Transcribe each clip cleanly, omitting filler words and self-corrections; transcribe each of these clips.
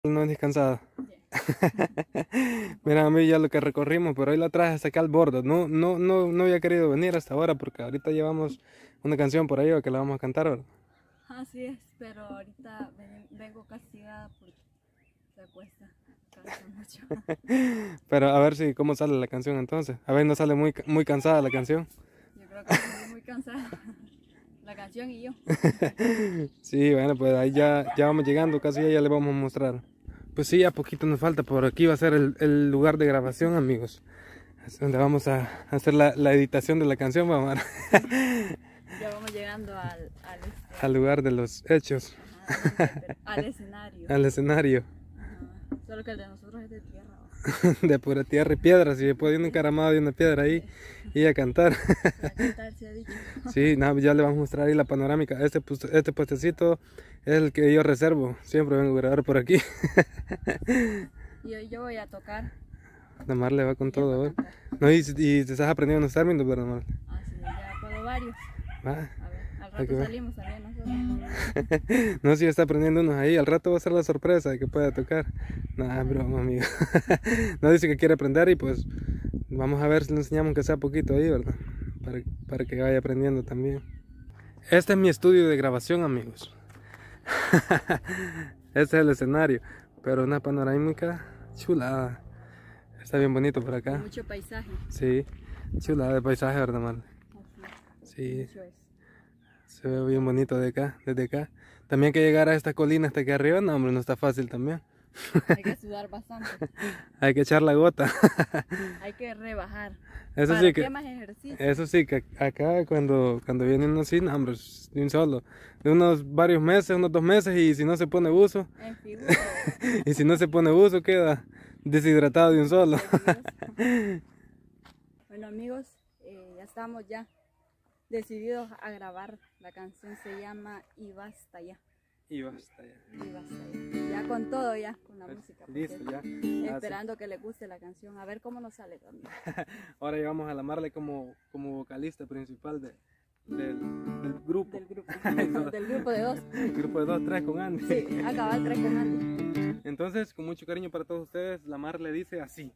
No es descansado. Mira, a mí ya lo que recorrimos, pero hoy la traje hasta acá al borde. No había querido venir hasta ahora porque ahorita llevamos una canción por ahí que la vamos a cantar, ¿verdad? Así es, pero ahorita vengo castigada porque se acuesta, cansa mucho. Pero a ver si cómo sale la canción entonces. A ver, no sale muy cansada la canción. Yo creo que estoy muy cansada, la canción y yo. Sí, bueno, pues ahí ya vamos llegando, casi ya le vamos a mostrar. Pues sí, ya poquito nos falta, por aquí va a ser el lugar de grabación, amigos. Es donde vamos a hacer la editación de la canción, vamos a ver. Ya vamos llegando Al lugar de los hechos, al escenario. al escenario. Ajá. Solo que el de nosotros es de tierra. De pura tierra y piedras, y después de un encaramado de una piedra ahí y a cantar. A cantar se ha dicho. Sí, nada, ya le vamos a mostrar ahí la panorámica. Este puestecito es el que yo reservo, siempre vengo a grabar por aquí. Y hoy yo voy a tocar. Damar le va con todo hoy. No, y te estás aprendiendo los términos, ¿verdad, Damar? Ah, sí, ya puedo varios. Va. A ver, al Hay que rato ver. salimos también nosotros. No, si está aprendiendo unos ahí, al rato va a ser la sorpresa de que pueda tocar. Nah, broma, amigo. No, dice que quiere aprender y pues vamos a ver si le enseñamos que sea poquito ahí, ¿verdad? Para que vaya aprendiendo también. Este es mi estudio de grabación, amigos. Este es el escenario, pero una panorámica chulada. Está bien bonito por acá. Mucho paisaje. Sí, chulada de paisaje, ¿verdad, Marley? Así, Sí, mucho es. se ve bien bonito de acá, desde acá. También que llegar a esta colina hasta aquí arriba, no, hombre, no está fácil también. Hay que sudar bastante. Hay que echar la gota. Hay que rebajar. Eso ¿Para sí qué que, más ejercicio? eso sí que acá cuando viene uno así, no, hombre, de un solo, de unos varios meses, unos 2 meses, y si no se pone buzo, En figura. y si no se pone buzo queda deshidratado de un solo. Bueno amigos, ya estamos ya decididos a grabar. La canción se llama Y Basta Ya. Y basta ya. Y Basta Ya. Ya con todo, ya con la música. Listo, ya. Esperando que les guste la canción. A ver cómo nos sale también. Ahora llevamos a la Marley como vocalista principal del grupo. Del grupo. Del grupo de dos. El grupo de 2, 3 con Andy. Sí, acabar 3 con Andy. Entonces, con mucho cariño para todos ustedes, la Marley dice así.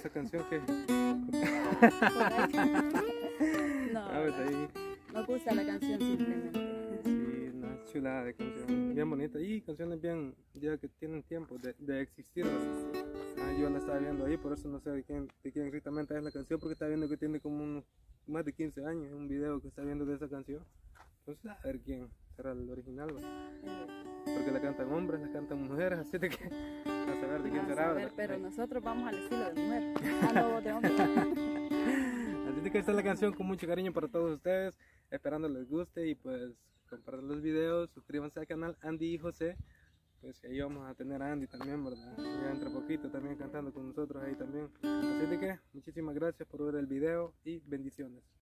esa canción que... Por ahí. No, Ah, pues ahí, nos gusta la canción simplemente. sí, una chulada de canción, bien bonita. Y canciones bien, ya que tienen tiempo de existir, ¿verdad? Ah, yo la estaba viendo ahí, por eso no sé de quién exactamente es la canción, porque estaba viendo que tiene como unos más de 15 años, un video que está viendo de esa canción. Entonces, a ver quién será el original, ¿verdad? Porque la cantan hombres, la cantan mujeres, así de que a saber de quién A será, saber, ¿verdad? pero nosotros vamos al estilo de mujer. Ah, no, vos de hombre. Así de que esta es la canción con mucho cariño para todos ustedes, esperando les guste y pues compartan los videos, suscríbanse al canal Andy y José, pues ahí vamos a tener a Andy también, ¿verdad? Ya entre poquito también cantando con nosotros ahí también. Así de que muchísimas gracias por ver el video y bendiciones.